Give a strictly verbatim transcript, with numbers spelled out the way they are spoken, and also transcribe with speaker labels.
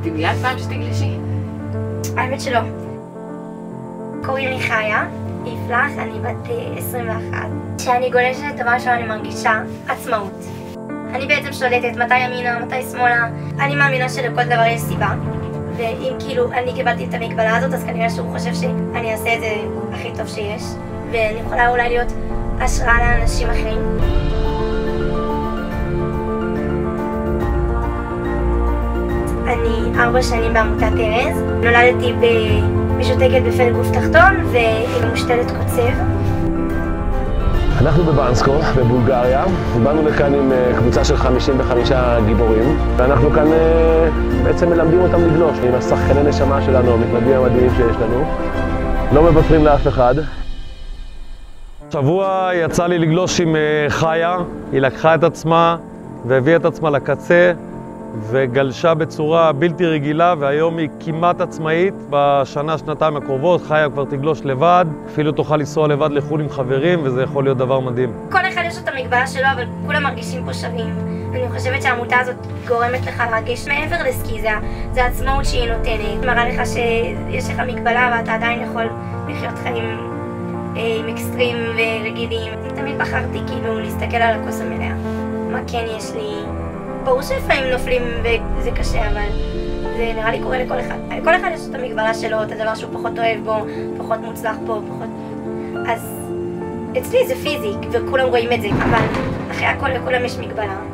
Speaker 1: דמיית פעם שתגלשי?
Speaker 2: האמת שלא. קוראים לי חיה, יפלח, אני בת עשרים ואחת. כשאני גולשת, דבר ראשון אני מרגישה עצמאות. אני בעצם שולטת מתי ימינה, מתי שמאלה. אני מאמינה שלכל דבר יש סיבה. ואם כאילו אני קיבלתי את המגבלה הזאת, אז כנראה שהוא חושב שאני אעשה את זה הכי טוב שיש. ואני יכולה אולי להיות השראה לאנשים אחרים. אני ארבע שנים בעמותת ארז. נולדתי משותקת בפלג גוף תחתון ומושתלת קוצב.
Speaker 3: אנחנו בבנסקו, בבולגריה. באנו לכאן עם קבוצה של חמישים וחמישה גיבורים, ואנחנו כאן בעצם מלמדים אותם לגלוש עם השחקני נשמה שלנו, המתנדבים המדהימים שיש לנו. לא מוותרים לאף אחד. שבוע יצא לי לגלוש עם חיה, היא לקחה את עצמה והביאה את עצמה לקצה וגלשה בצורה בלתי רגילה, והיום היא כמעט עצמאית. בשנה, שנתיים הקרובות חיה כבר תגלוש לבד, אפילו תוכל לנסוע לבד לחו"ל עם חברים, וזה יכול להיות דבר מדהים.
Speaker 2: כל אחד יש את המגבלה שלו, אבל כולם מרגישים פה שווים. אני חושבת שהעמותה הזאת גורמת לך להרגיש מעבר לסקי, זה, זה העצמאות שהיא נותנת. מראה לך שיש לך מגבלה ואתה עדיין יכול לחיות חיים אה, עם אקסטרים ורגילים. תמיד בחרתי כאילו להסתכל על הכוס המלאה. מה כן יש לי? ברור שלפעמים נופלים וזה קשה, אבל זה נראה לי קורה לכל אחד. לכל אחד יש את המגבלה שלו, את הדבר שהוא פחות אוהב בו, פחות מוצלח בו, פחות... אז אצלי זה פיזיק, וכולם רואים את זה, אבל אחרי הכל לכולם יש מגבלה.